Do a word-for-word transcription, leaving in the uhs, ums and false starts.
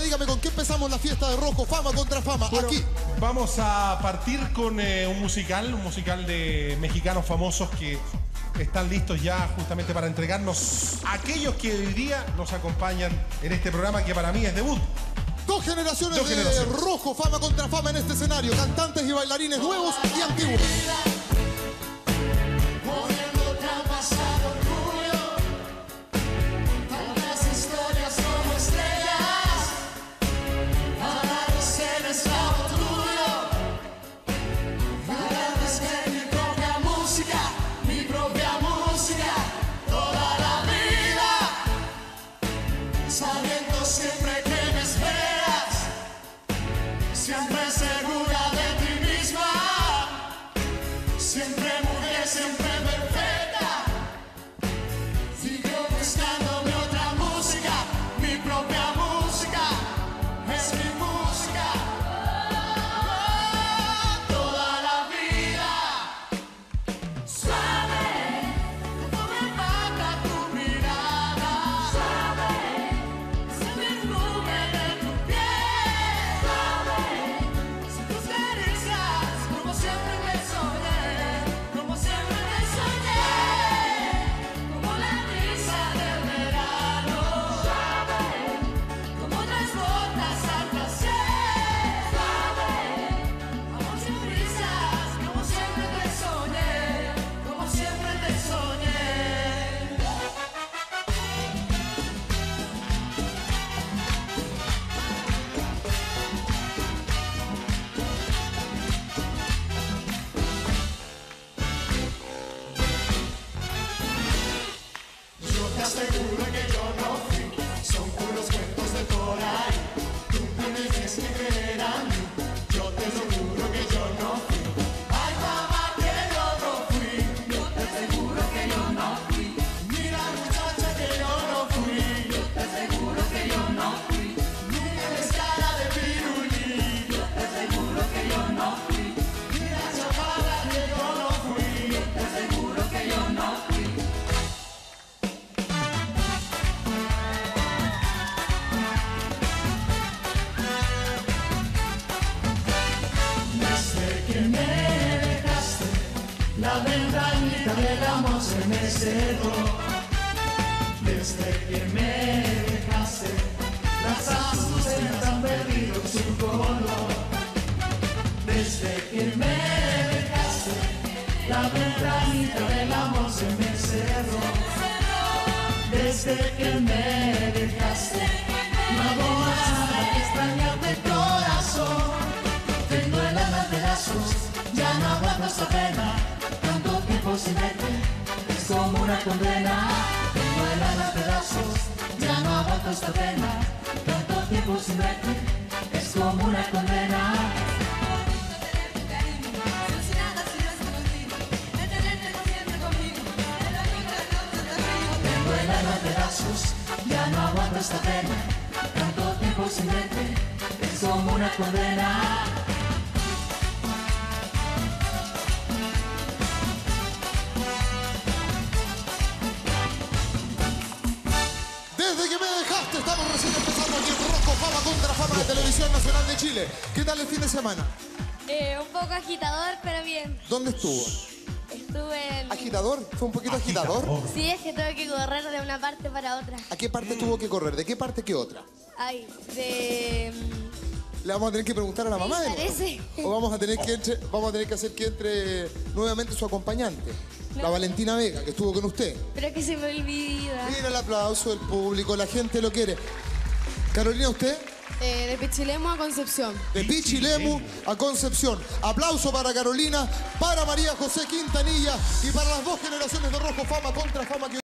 dígame, ¿con qué empezamos la fiesta de Rojo? Fama contra fama, Bueno, aquí. Vamos a partir con eh, un musical, un musical de mexicanos famosos que están listos ya justamente para entregarnos a aquellos que hoy día nos acompañan en este programa que para mí es debut. Dos generaciones Dos de generaciones. Rojo, Fama contra fama en este escenario. Cantantes y bailarines nuevos y antiguos. Sabiendo siempre que me esperas, siempre segura de ti misma, siempre mujer, siempre perfecta. Sigo buscando mi otra música, mi propia música, es mi música. Toda la vida, suave, como me mata tu mirada. Te aseguro que yo no fui, son puros cuentos de por ahí. Tú tienes que creer a mí, yo te aseguro que yo no fui. Ay, mamá, que yo no fui, yo te aseguro que yo no fui. Mira, muchacha, que yo no fui, yo te aseguro que yo no fui. Mira esa cara de pirulí, yo te aseguro que yo no fui. Mira, chavala, que yo no fui, yo te aseguro que yo no fui. Que me dejaste, la ventanita del amor se me cerró. Desde que me dejaste, las azucenas han perdido su color. Desde que me dejaste, la ventanita del amor se me cerró. Desde que me dejaste, no hago más nada que extrañarte, corazón. Tengo el alma en pedazos, ya no aguanto esta pena. Tanto tiempo sin verte, es como una condena. Tengo el alma en pedazos, ya no aguanto esta pena. Tanto tiempo sin verte, es como una condena. Tengo el alma en pedazos, ya no aguanto esta pena. Tanto tiempo sin verte, es como una condena. Desde que me dejaste, estamos recién empezando aquí en Rojo, Fama contra fama de Televisión Nacional de Chile. ¿Qué tal el fin de semana? Eh, un poco agitador, pero bien. ¿Dónde estuvo? Estuve en... ¿Agitador? ¿Fue un poquito agitador? Sí, es que tuve que correr de una parte para otra. ¿A qué parte tuvo que correr? ¿De qué parte qué otra? Ay, de... Le vamos a tener que preguntar a la mamá de nuevo. parece. O vamos a tener que entre, vamos a tener que hacer que entre nuevamente su acompañante, la No. Valentina Vega, que estuvo con usted. Pero que se me olvida. Mira el aplauso del público, la gente lo quiere. Carolina, ¿usted? Eh, de Pichilemu a Concepción. De Pichilemu a Concepción. Aplauso para Carolina, para María José Quintanilla y para las dos generaciones de Rojo, Fama contra fama que